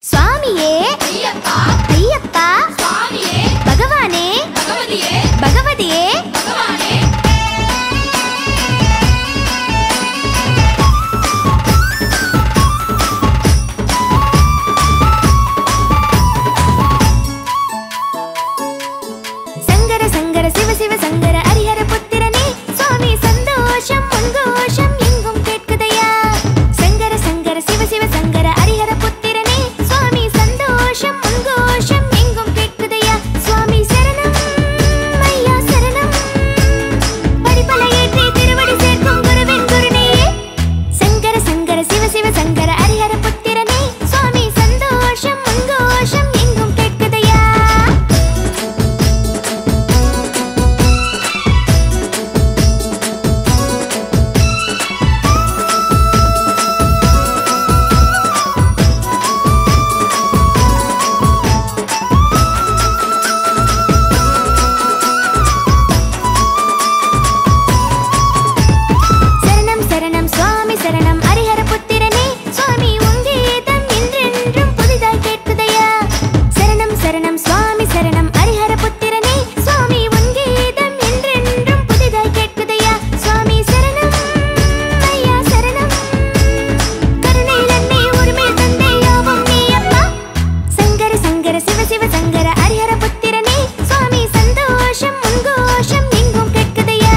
சுவாமியே ஐயப்பா ஐயப்பா சுவாமியே பகவானே பகவதியே பகவதியே பகவானே சங்கர சங்கர சிவ சிவ சங்கர ஹரிஹர புத்திரனே சுவாமி சந்தோஷம் உங்கோஷம் எங்கும் கேட்குதையா சங்கர சங்கர சிவ சிவ சங்கர ஹரிஹர புத்திரனே சுவாமி சந்தோஷம் உங்கோஷம் எங்கும் கேட்குதையா சுவாமி சரணம் ஐயா சரணம் பரிபல ஏற்றி திருவடி சேர்க்கும் குருவின் குருநேயே சங்கர சங்கர சிவ சிவ சங்கர ஹரிஹர புத்திரனே சுவாமி சந்தோஷம் உங்கோஷம் எங்கும் கேட்குதையா சரணம் சரணம் சுவாமி சரணம் ஹரிஹர புத்திரனே சுவாமி உங்கீதம் என்றென்றும் புதிதாய் கேட்குதையா சரணம் சரணம் சுவாமி சரணம் ஹரிஹர புத்திரனே சுவாமி உங்கீதம் என்றென்றும் புதிதாய் கேட்குதையா சுவாமி சரணம் ஐயா சரணம் கருணையில் அன்னை உரிமை தந்தை யாவும் நீயப்பா சங்கர சங்கர சிவ சிவ சங்கர ஹரிஹர புத்திரனே சுவாமி சந்தோஷம் உங்கோஷம் எங்கும் கேட்குதையா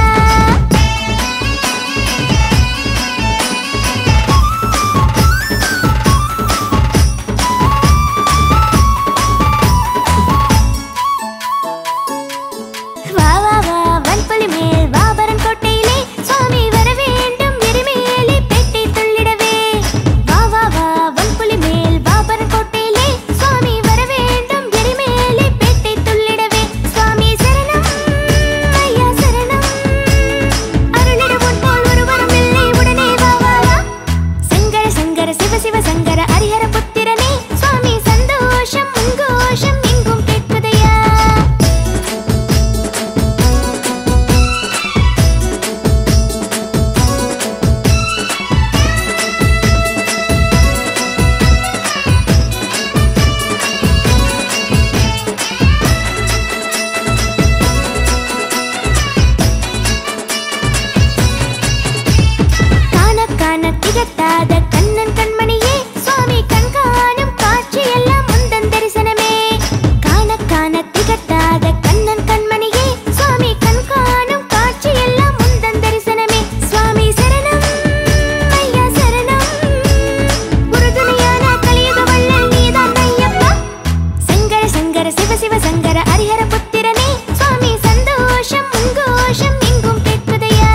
வா வா வா வன்புலி மேல் வாபரன் கோட்டையிலே சுவாமி வர வேண்டும் எரிமேலி பேட்டை துள்ளிடவே வா வா வா வன்புலி மேல் வாபரன் கோட்டையிலே சுவாமி வர வேண்டும் எரிமேலி பேட்டை துள்ளிடவே சுவாமி சரணம் ஐயா சரணம் அருளிட உன் போல் ஒருவரும் இல்லை உடனே வா வா வா சங்கர சங்கர சிவ சிவ சங்கர ஹரிஹர புத்திரனே சுவாமி சந்தோஷம் உங்கோஷம் எங்கும் கேட்குதையா காண காண திகட்டாத கண்ணன் கண்மணியே சுவாமி கண்காணும் காட்சியெல்லாம் முந்தன் தரிசனமே காண காண திகட்டாத கண்ணன் கண்மணியே சுவாமி கண்காணும் காட்சியெல்லாம் முந்தன் தரிசனமே சுவாமி சரணம் ஐயா சரணம் உறுதுணையான கலியுக வள்ளல் நீதான் ஐயப்பா சங்கர சங்கர சிவ சிவ சங்கர ஹரிஹர புத்திரனே சுவாமி சந்தோஷம் உங்கோஷம் எங்கும் கேட்குதையா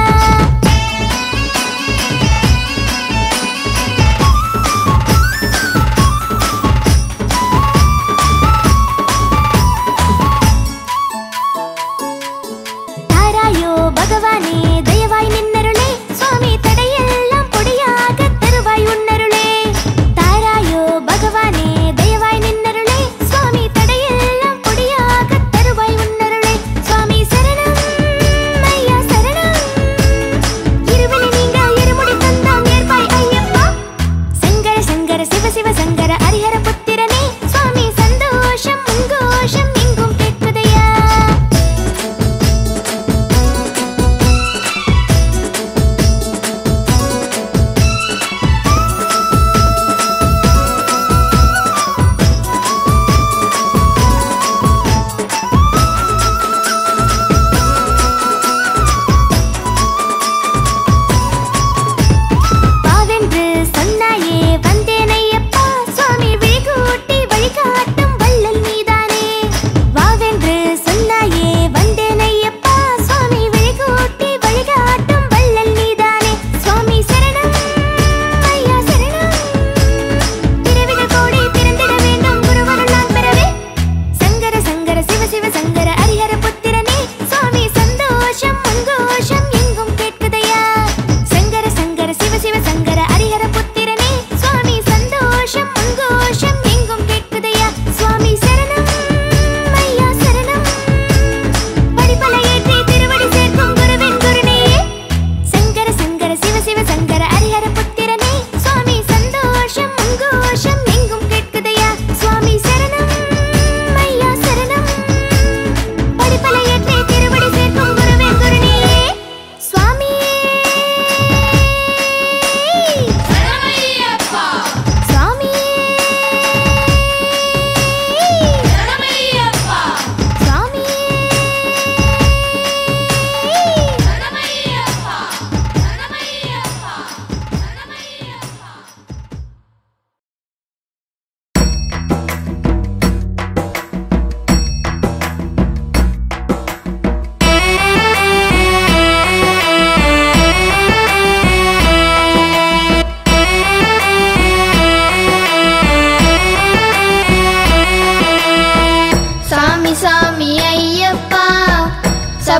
தாராயோ பகவானே தயவாய் நின்னருளே சுவாமி தடையெல்லாம் பொடியாக தருவாய் உன்னருளே தாராயோ பகவானே தயவாய் நின்னருளே சுவாமி தடையெல்லாம் பொடியாக தருவாய் உன்னருளே சுவாமி சரணம் ஐயா சரணம் இருவனை நீங்க இருமுடி தந்தாம் ஏற்பாய் ஐயப்பா சங்கர சங்கர சிவ சிவ சங்கர ஹரிஹர புத்திரனே சுவாமி சந்தோஷம் உங்கோஷம் எங்கும் கேட்குதையா வாவென்று சொன்னாயே வந்தேன் ஐயப்பா சுவாமி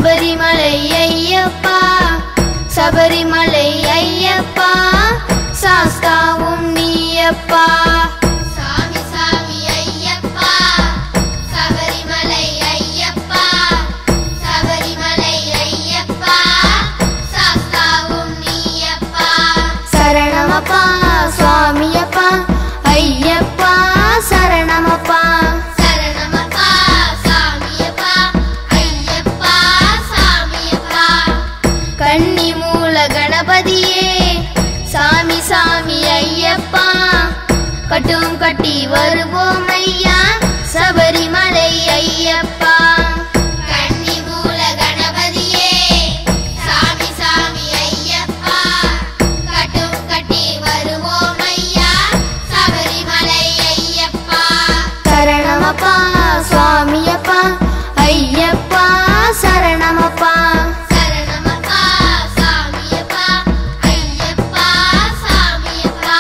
Sabarimalai Ayyappa, Sabarimalai Ayyappa, Sastavum Niyappa. Sami Sami Ayyappa, Sabarimalai Ayyappa, Sabarimalai Ayyappa, Sastavum Niyappa. Saranamappa, Swamiyappa, Ayyappa, Saranamappa. Saranamappa, Swamiyappa, Ayyappa, Swamiyappa. Kanni Moola Ganapathiye, Sami Sami Ayyappa, Kattum Katti Varuvom Ayya, Sabarimalai Ayyappa. Kanni Moola Ganapathiye, Sami Sami Ayyappa, Kattum Katti Varuvom Ayya, Sabarimalai Ayyappa. Saranamappa, Swamiyappa, Ayyappa, Saranamappa. Saranamappa, Swamiyappa, Ayyappa, Swamiyappa.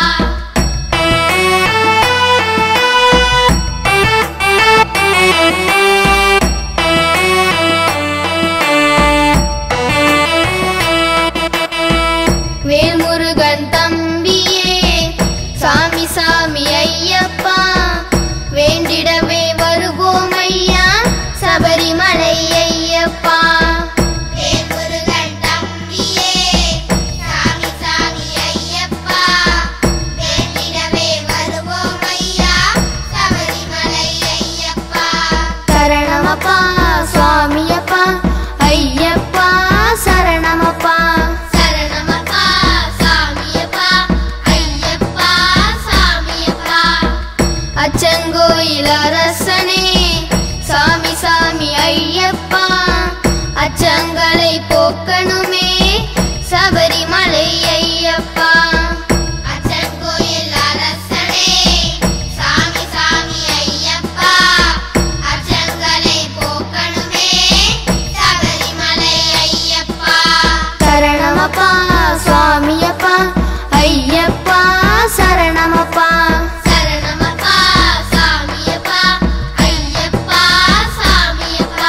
Velmurugan தம்பியே, சாமி சாமி ஐயப்பா, வேண்டிடவே வருவோம் ஐயா, சபரிமலை ஐயப்பா. வேல்முருகன் தம்பியே, சாமி சாமி ஐயப்பா, வேண்டிடவே வருவோம் ஐயா, சபரிமலை ஐயப்பா. சரணமப்பா, சுவாமியப்பா, ஐயப்பா, சரணமப்பா. சரணமப்பா, சாமியப்பா, ஐயப்பா, சாமியப்பா. அச்சங்கோயில் அரசனே, சாமி சாமி ஐயப்பா, அச்சங்களை போக்கணுமே, சபரிமலை ஐயப்பா. அச்சங்கோயில் அரசனே, சாமி சாமி ஐயப்பா, அச்சங்களை போக்கணுமே, சபரிமலை ஐயப்பா. சரணமப்பா, சுவாமியப்பா, ஐயப்பா, சரணமப்பா. சரணமப்பா, சாமியப்பா, ஐயப்பா, சாமியப்பா.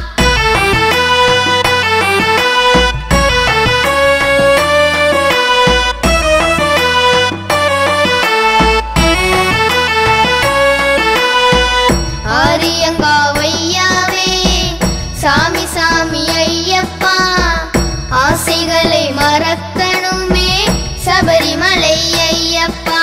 ஆரியங்காவையாவே, சாமி சாமி ஐயப்பா, ஆசைகளை மறக்கணுமே, சபரிமலை ஐயப்பா.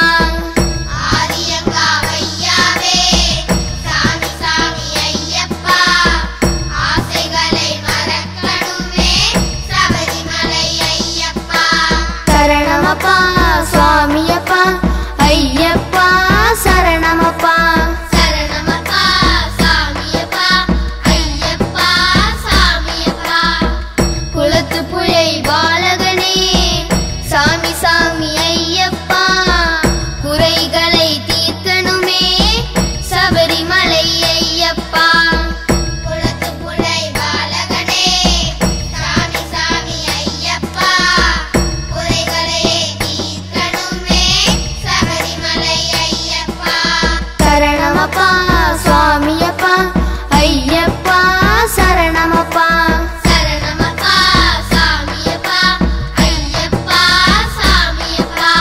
ஆரியங்காவையாவே, சாமி சாமி ஐயப்பா, ஆசைகளை மறக்கணுமே, சபரிமலை ஐயப்பா. சரணமப்பா, சுவாமியப்பா, ஐயப்பா, சரணமப்பா. சரணமப்பா, சாமியப்பா, ஐயப்பா, சாமியப்பா. குளத்து புழை பாலகனே, சாமி சாமி ஐயப்பா, குறைகளை தீர்க்கணுமே, சபரிமலை ஐயப்பா. குளத்துப்புழை பாலகனே, சாமி சாமி ஐயப்பா, குறைகளை தீர்க்கணுமே, சபரிமலை ஐயப்பா. சரணமப்பா, சுவாமியப்பா, ஐயப்பா, சரணமப்பா. சரணமப்பா, சாமியப்பா, ஐயப்பா, சாமியப்பா.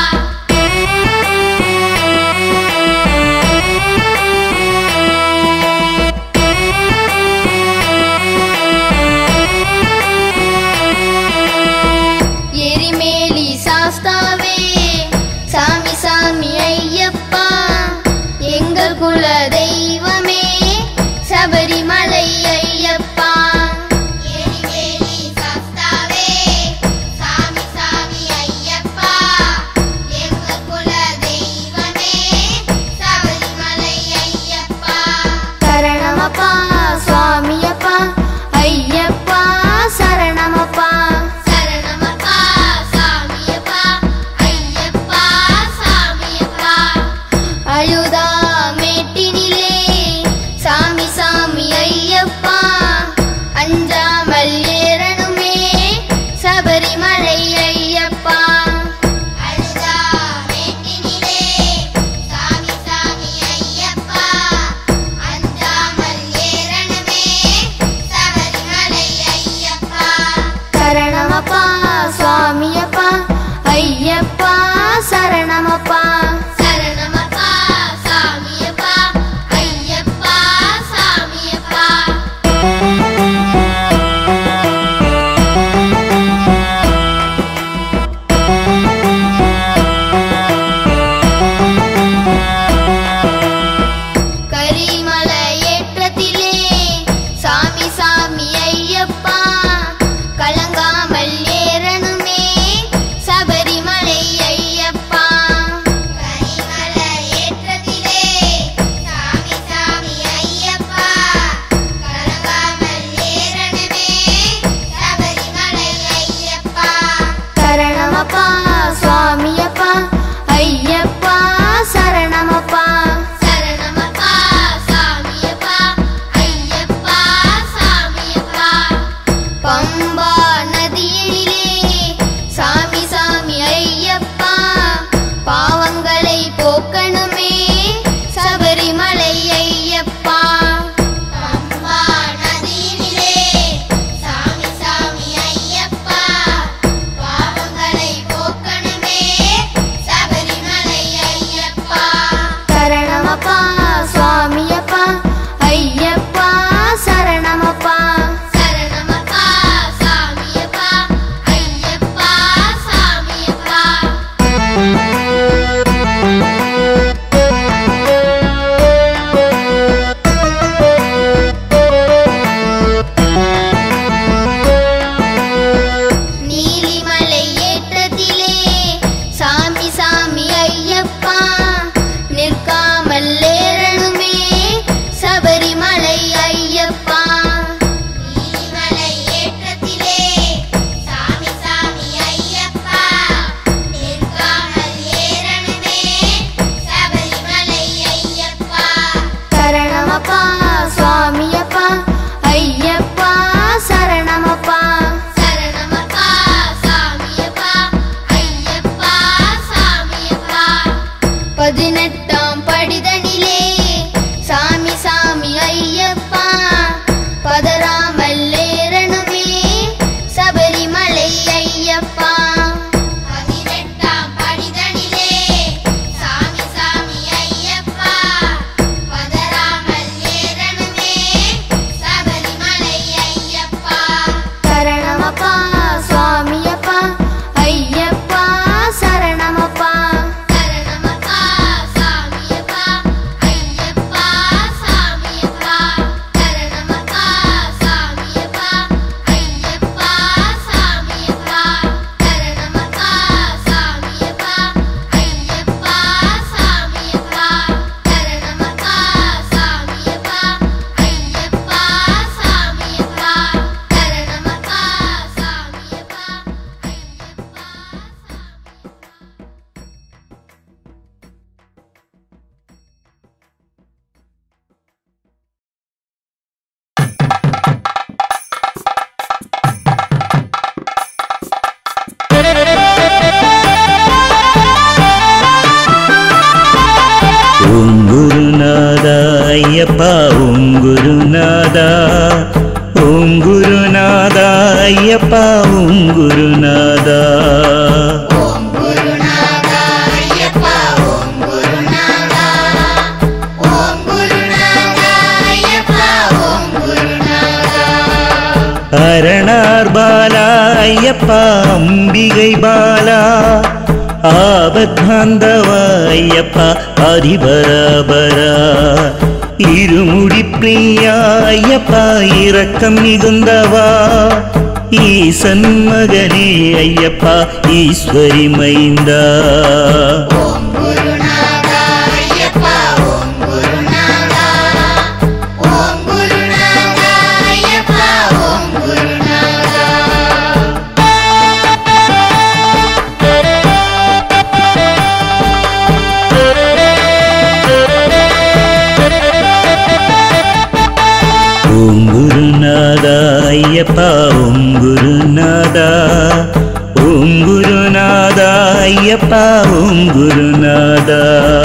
எரிமேலி சாஸ்தாவே, சாமி சாமி ஐயப்பா, எங்கள் குல தெய்வமே, சபரிமலை ஐயப்பா. எரிவேலி சாஸ்தாவே, சாமி சாமி ஐயப்பா, எங்கள் குல தெய்வமே, சபரிமலை ஐயப்பா. சரணமப்பா, சுவாமியப்பா, ஐயப்பா, சரணமப்பா. சரணமப்பா, சாமியப்பா, ஐயப்பா, சாமியப்பா. அழுதா மேட்டினிலே, ஐயப்பா ஓம் குருநாதா ஓம் குருநாதா ஐயப்பா ஓம் குருநாதா அரணார் பாலா ஐயப்பா அம்பிகை பாலா ஆபத்பாந்தவா ஐயப்பா அதிபராபரா இருமுடி பிரியா ஐயப்பா இரக்கம் மிகுந்தவா ஈசன் மகனே ஐயப்பா ஈஸ்வரி மைந்தா ஓம் குருநாதா ஐயப்பா ஓம் குருநாதா ஓம் குருநாதா ஐயப்பா ஓம் குருநாதா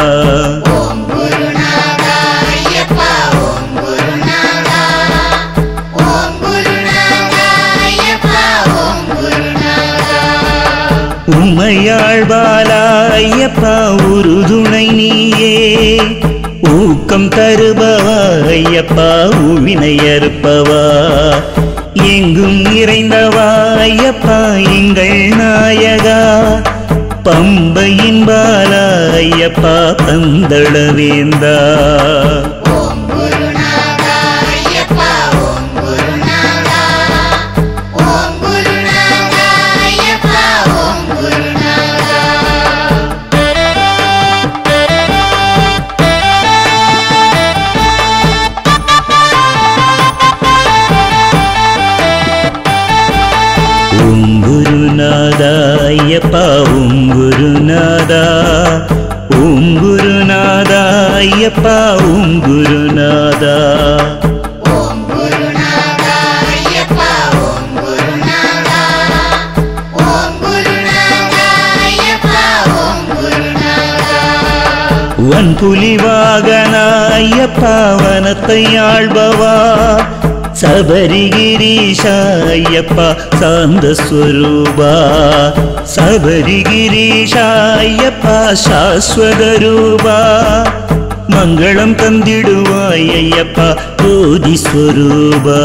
உமையாழ்வாளா ஐயப்பா உறுதுணை நீயே ஊக்கம் தருபவா ஐயப்பா உவினை அறுப்பவா எங்கும் நிறைந்தவா ஐயப்பா எங்கள் நாயகா பம்பையின் பாலா ஐயப்பா பந்தளவேந்தா ஓம் குருநாதா ஐயப்பா ஓம் குருநாதா ஓம் குருநாதா ஐயப்பா ஓம் குருநாதா வன்புலி வாகனா ஐயப்பா வனத்தை ஆள்பவா சபரிகிரீஷா ஐயப்பா சாந்த ஸ்வரூபா சபரிகிரீஷா ஐயப்பா சாஸ்வத ரூபா மங்களம் தந்திடுவாய் ஐயப்பா ஜோதி ஸ்வரூபா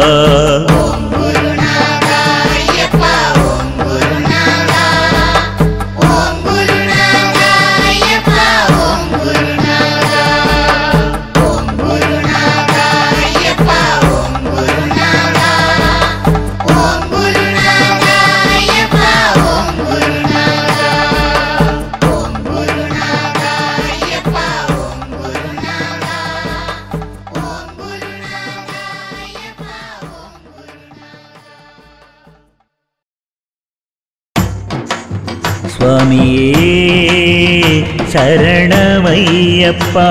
சுவாமியே சரணமையப்பா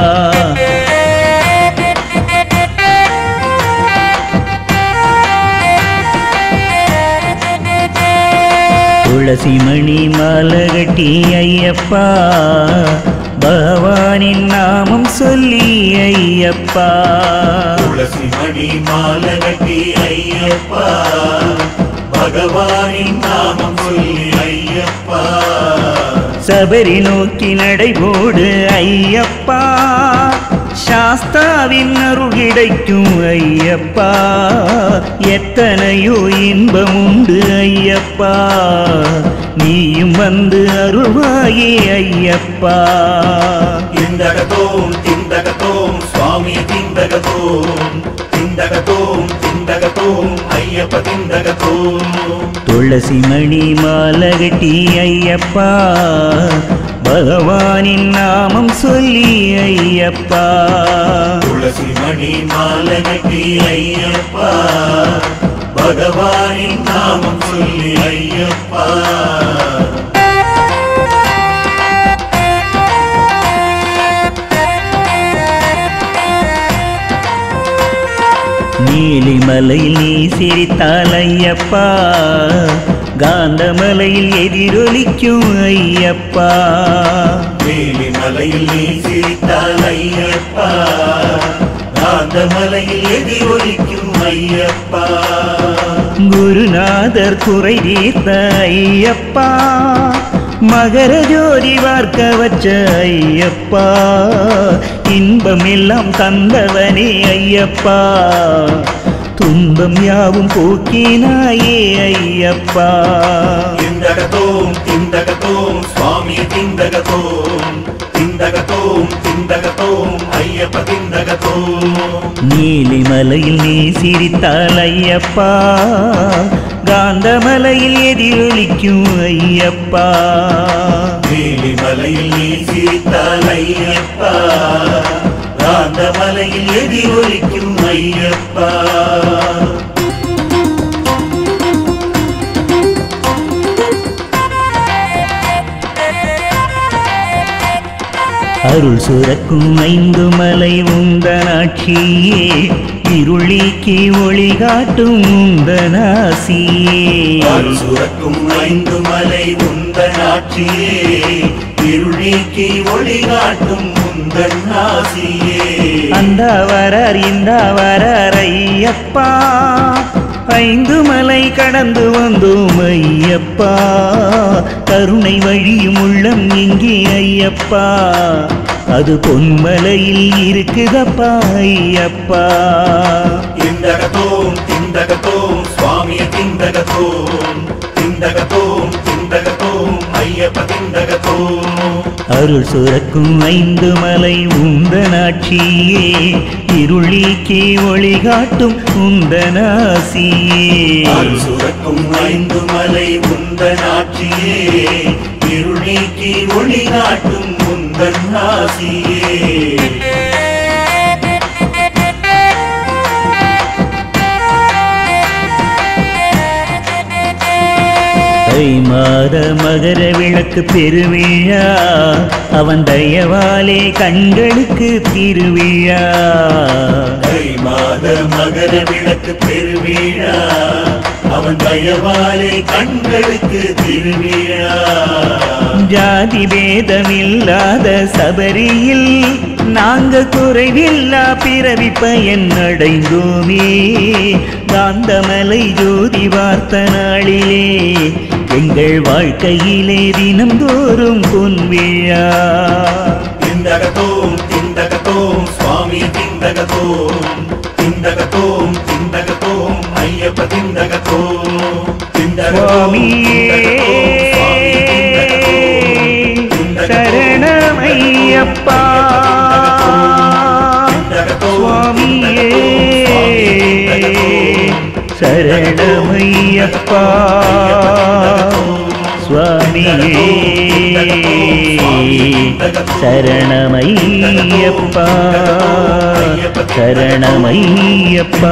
துளசி மணி மாலகட்டி ஐயப்பா பகவானின் நாமம் சொல்லி ஐயப்பா துளசி மணி மாலகட்டி ஐயப்பா பகவானின் நாமம் சொல்லி ஐயப்பா சபரி நோக்கி நடைபோடு ஐயப்பா சாஸ்தாவின் அருள் கிடைக்கும் ஐயப்பா எத்தனையோ இன்பம் உண்டு ஐயப்பா நீயும் வந்து அருள்வாயே ஐயப்பா திண்டகத்தோம் திண்டகத்தோம் சுவாமி திண்டகத்தோம் திண்டகத்தோம் திண்டகத்தோம் ஐயப்ப திண்டகத்தோம் துளசி மணி மாலகட்டி ஐயப்பா பகவானின் நாமம் சொல்லி ஐயப்பா துளசி மணி மாலகட்டி ஐயப்பா பகவானின் நாமம் சொல்லி ஐயப்பா நீலிமலையில் நீ சிரித்தால் ஐயப்பா காந்தமலையில் எதிரொலிக்கும் ஐயப்பா நீலிமலை ஏரிமலையில் நீ சிரித்தால் ஐயப்பா, காந்தமலையில் எதிரொலிக்கும் ஐயப்பா. குருநாதர் குறை தீர்த்த ஐயப்பா, மகர ஜோதி பார்க்க வச்ச ஐயப்பா, இன்பம் எல்லாம் தந்தவனே ஐயப்பா, துன்பம் யாவும் போக்கினாயே ஐயப்பா. திந்தகத்தோம் திந்தகத்தோம் சுவாமி திந்தகத்தோம், திந்தகத்தோம் திந்தகத்தோம் ஐயப்ப திந்தகத்தோம். நீலிமலையில் நீ சிரித்தால் ஐயப்பா, காந்தமலையில் எதிரொலிக்கும் ஐயப்பா. நீலிமலையில் நீ சிரித்தால் ஐயப்பா, காந்தமலையில் எதிரொலிக்கும் ஐயப்பா. அருள் சுரக்கும் 5 மலை உந்தனாட்சியே, இருளிக்கு ஒளி காட்டும் உந்தனாசியே. அருள் சுரக்கும் 5 மலை உந்தனாட்சியே, இருளிக்கு ஒளி காட்டும் உந்தனாசியே. அந்த வரார் இந்த வரார் ஐயப்பா, 5 மலை கடந்து வந்தோம் ஐயப்பா, கருணை வழியும் உள்ளம் இங்கே ஐயப்பா, அது பொன்மலையில் இருக்குதப்பா ஐயப்பா. திந்தகத்தோம் திந்தகத்தோம் சுவாமி திந்தகத்தோம், திந்தகத்தோம் திந்தகத்தோம் ஐயப்ப திந்தகத்தோம். அருள் சுரக்கும் 5 மலை உந்தனாட்சியே, இருளிக்கு ஒளி காட்டும் உந்தனாசியே. அருள் சுரக்கும் 5 மலை உந்தனாட்சியே, இருளிக்கு ஒளி காட்டும் உந்தனாசியே. தை மாத மகர விளக்கு பெருவிழா, அவன் தயவாலே கண்களுக்கு திருவிழா. தை மாத மகர விளக்கு பெருவிழா, அவன் தயவாலே கண்களுக்கு திருவிழா. ஜாதி பேதமில்லாத சபரியில் நாங்க குறைவில்லா பிறவி பயன் அடைந்தோமே, காந்தமலை ஜோதி வார்த்த நாளிலே எங்கள் வாழ்க்கையிலே தினந்தோறும் பொன்விழா. திந்தகத்தோம் திந்தகத்தோம் சுவாமி திந்தகத்தோம், திந்தகத்தோம் திந்தகத்தோம் ஐயப்ப திந்தகத்தோம். சுவாமியே சரணமையப்பா, சுவாமியே சரணமையப்பா, சுவாமியே சரணமையப்பா, சரணமையப்பா.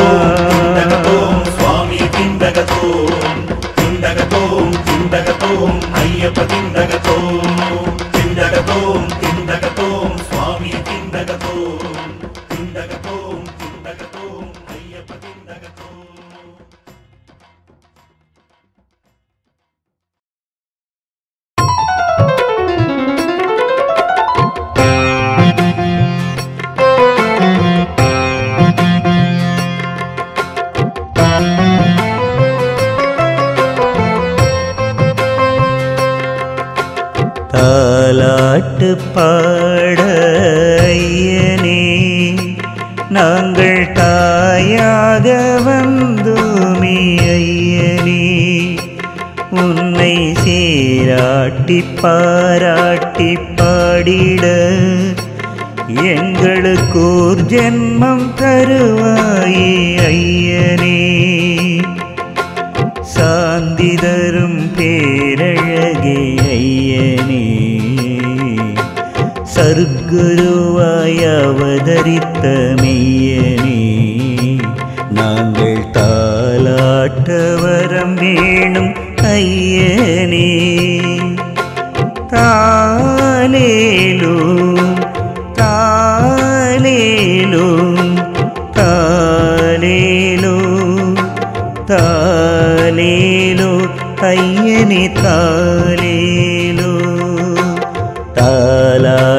சுவாமி திந்தகத்தோம், திந்தகத்தோம் திந்தகத்தோம் ஐயப்ப திந்தகத்தோம், திந்தகத்தோம் திந்தகத்தோம் சுவாமி திந்தகத்தோம், திந்தகத்தோம் திந்தகத்தோம் ஐயப்ப திந்தகத்தோம். தாலாட்டு பாட ஐயனே, நாங்கள் தாயாக வந்தோமே ஐயனே, உன்னை சீராட்டி பாராட்டி பாடிட எங்களுக்கோர் ஜென்மம் தருவாயே ஐயனே. சாந்தி தரும் பேரழகே ஐயனே, சர்க்குருவாய் அவதரித்த மெய்யனே, நாங்கள் தாலாட்ட வரம் வேணும் ஐயனே. தாலேலோ தாலேலோ தாலேலோ தாலேலோ ஐயனே தாலேலோ. தாலா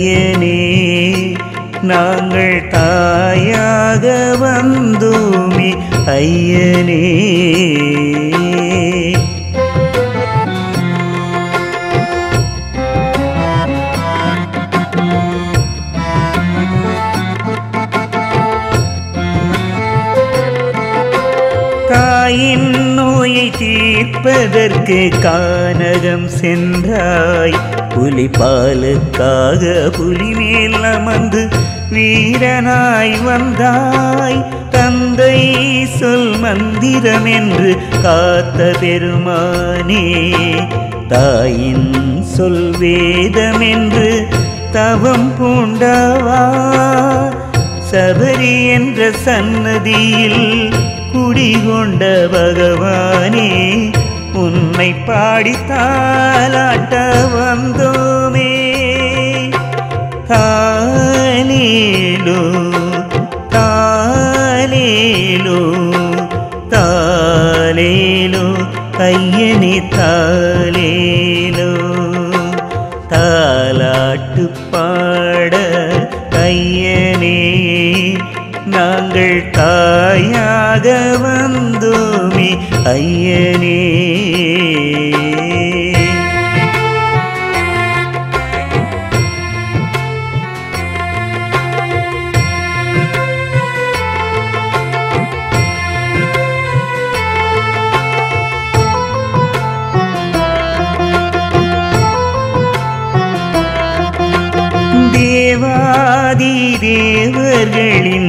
ஐயனே நாங்கள் தாயாக வந்தோமே ஐயனே. தாயின் நோயை தீர்ப்பதற்கு கானகம் சென்றாய். புலிபாலுக்காக புலி மேல் அமர்ந்து வீரனாய் வந்தாய். தந்தை சொல் மந்திரம் என்று காத்த பெருமானே, தாயின் சொல் வேதம் என்று தவம் பூண்டவா. சபரி என்ற சன்னதியில் குடிகொண்ட பகவானே, உன்னை பாடி தாலாட்ட வந்தோமே. தாலேலோ தாலேலோ தாலேலோ ஐயனே தாலேலோ. தாலாட்டு பாட ஐயனே நாங்கள் தாயாக வந்தோமே ஐயனே. தேவாதி தேவர்களின்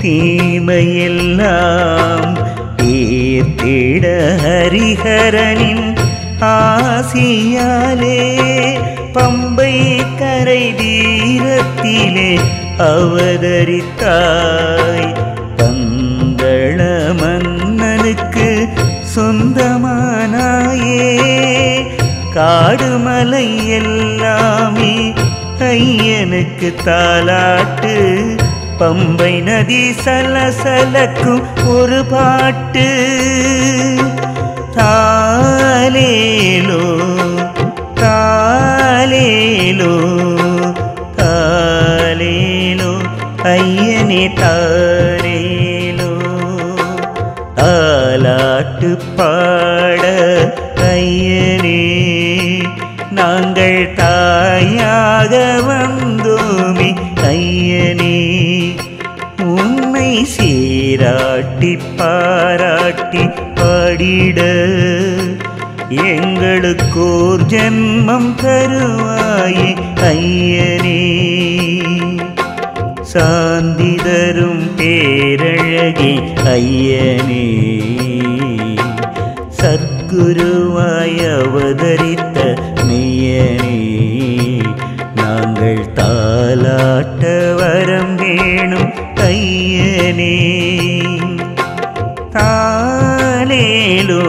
தீமையெல்லாம் தீர்த்திட ஹரிஹரனின் ஆசியாலே பம்பை கரை தீரத்திலே அவதரித்தாய். பந்தள மன்னனுக்கு சொந்தமானாயே. காடுமலை எல்லாமே ஐயனுக்கு தாலாட்டு. பம்பை நதி சலசலக்கும் ஒரு பாட்டு. தாலேலோ தாலேலோ தாலேலோ ஐயனே தாலேலோ. தாலாட்டு பாட ஐயனே நாங்கள் தாயாக வந்தோமே ஐயனே. உன்னை சீராட்டி பாராட்டி பாடிட எங்களுக்கோர் ஜென்மம் தருவாயே ஐயனே. சாந்தி தரும் பேரழகே ஐயனே, சத்குருவாய் அவதரித்த மெய்யனே, நாங்கள் தாலாட்ட வரம் வேணும் ஐயனே. தாலேலோ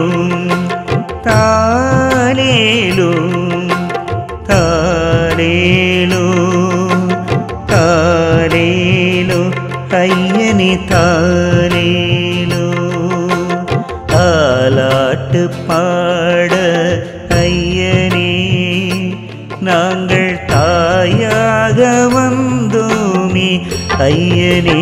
தாலேலோ தாலேலோ தாலேலோ ஐயனே தாலேலோ. தாலாட்டு பாட ஐயனே நாங்கள் தாயாக வந்தோமே ஐயனே.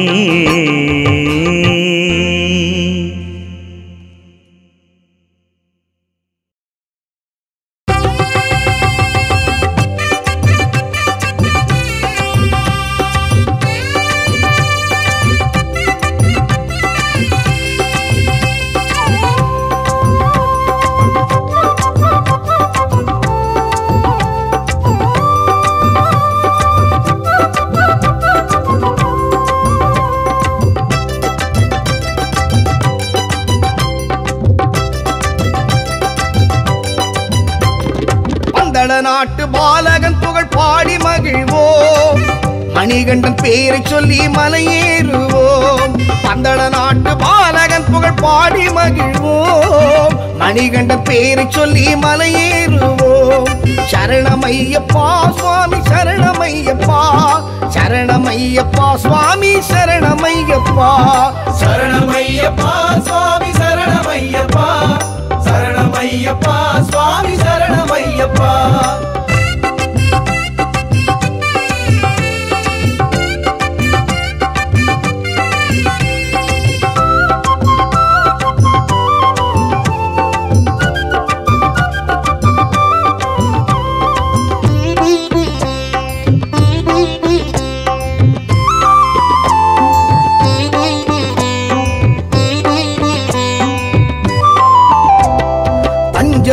நாட்டு பாலகன் புகழ் பாடி மகிழ்வோம். மணிகண்டன் பேரை சொல்லி மலையேறுவோம். பந்தள நாட்டு பாலகன் புகழ் பாடி மகிழ்வோம். மணிகண்டன் பேரை சொல்லி மலையேறுவோம். சரணமையப்பா சுவாமி சரணமையப்பா, சரணமையப்பா சுவாமி சரணமையப்பா, சரணமையப்பா சுவாமி சரணமையப்பா, சரணமையப்பா சுவாமி சரணமையப்பா.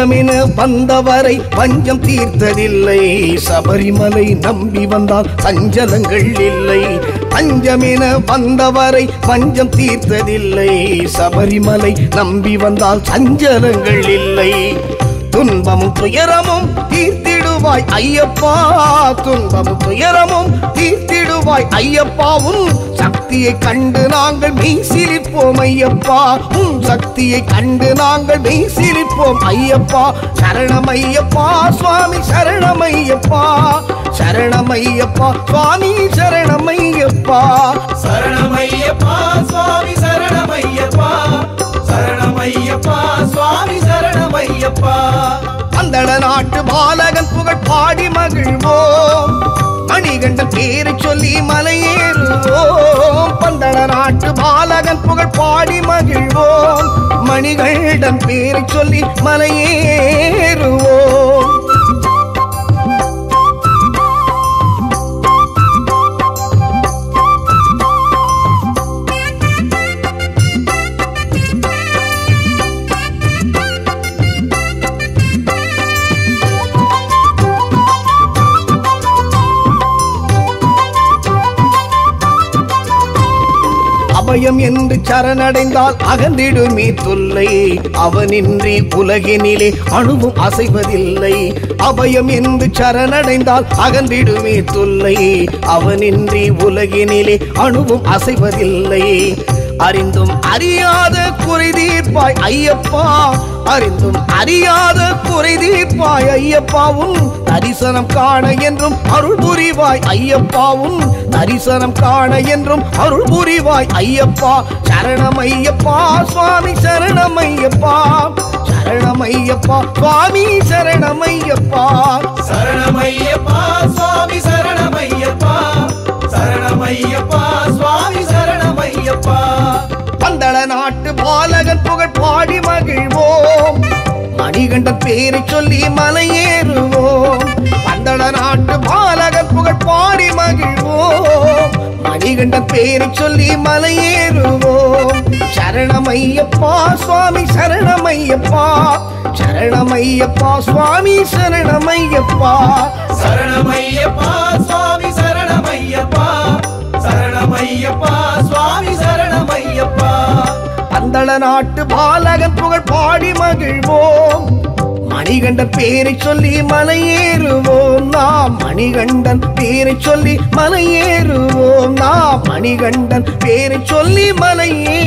தஞ்சமென வந்தவரை பஞ்சம் தீர்த்ததில்லை. சபரிமலை நம்பி வந்தால் சஞ்சலங்கள் இல்லை. தஞ்சமென வந்தவரை பஞ்சம் தீர்த்ததில்லை. சபரிமலை நம்பி வந்தால் சஞ்சலங்கள் இல்லை. துன்பமும் துயரமும் தீர்த்திடுவாய் ஐயப்பா. துன்பமும் துயரமும் தீர்த்திடுவாய் ஐயப்பா. உன் சக்தியை கண்டு நாங்கள் மெய் சிலிர்ப்போம் ஐயப்பா. உன் சக்தியை கண்டு நாங்கள் மெய் சிலிர்ப்போம் ஐயப்பா. சரணமையப்பா சுவாமி சரணமையப்பா. சரணமையப்பா சுவாமி சரணமையப்பா. சரணமையப்பா சுவாமி சரணமையப்பா. சரணமையப்பா சுவாமி சரணமையப்பா. பந்தள நாட்டு பாலகன் புகழ் பாடி மகிழ்வோம். மணிகண்டன் பேரை சொல்லி மலையேறுவோம். பந்தள நாட்டு பாலகன் புகழ் பாடி மகிழ்வோம். மணிகண்டன் பேரை சொல்லி மலையேறுவோம். அபயம் என்று சரணடைந்தால் அகந்திடுமே தொல்லை. அவனின்றி உலகினிலே அணுவும் அசைவதில்லை. அபயம் என்று சரணடைந்தால் அகந்திடுமே தொல்லை. அவனின்றி உலகினிலே அணுவும் அசைவதில்லை. அறிந்தும் அறியாத குறை தீர்ப்பாய் ஐயப்பா. அறிந்தும் அறியாத குறை தீர்ப்பாய் ஐயப்பா. உன் தரிசனம் காண என்றும் அருள் புரிவாய் ஐயப்பா. உன் தரிசனம் காண என்றும் அருள் புரிவாய் ஐயப்பா. சரணமையப்பா சுவாமி சரணமையப்பா. சரணமையப்பா சுவாமி சரணமையப்பா. சரணமையப்பா சுவாமி சரணமையப்பா. சரணமையப்பா சுவாமி சரணமையப்பா. பந்தள நாட்டு பாலகன் புகழ் பாடி மகிழ்வோம். மணிகண்டன் பேரை சொல்லி மலையேறுவோம். பந்தள நாட்டு பாலகன் புகழ் பாடி மகிழ்வோம். மணிகண்டன் பேரை சொல்லி மலையேறுவோம். சரணமையப்பா சுவாமி சரணமையப்பா. சரணமையப்பா சுவாமி சரணமையப்பா. சரணமையப்பா சுவாமி சரணமையப்பா. சரணமையப்பா சுவாமி சரணமையப்பா. பந்தள நாட்டு பாலகன் புகழ் பாடி மகிழ்வோம். மணிகண்டன் பேரை சொல்லி மலையேறுவோம். நாம் மணிகண்டன் பேரை சொல்லி மலையேறுவோம். நாம் மணிகண்டன் பேரை சொல்லி மலையே